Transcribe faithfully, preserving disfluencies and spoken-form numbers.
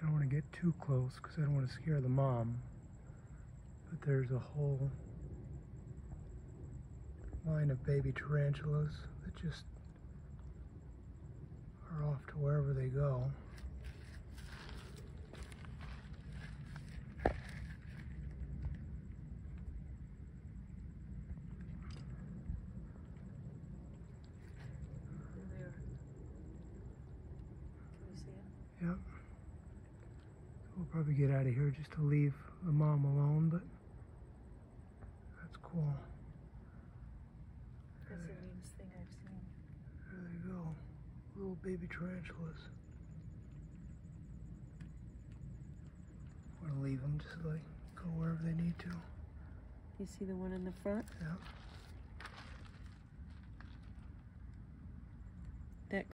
I don't want to get too close because I don't want to scare the mom. But there's a whole line of baby tarantulas that just are off to wherever they go. Yep. We'll probably get out of here just to leave the mom alone, but that's cool. That's the neatest thing I've seen. There they go. Little baby tarantulas. I'm gonna leave them just so they go wherever they need to. You see the one in the front? Yeah.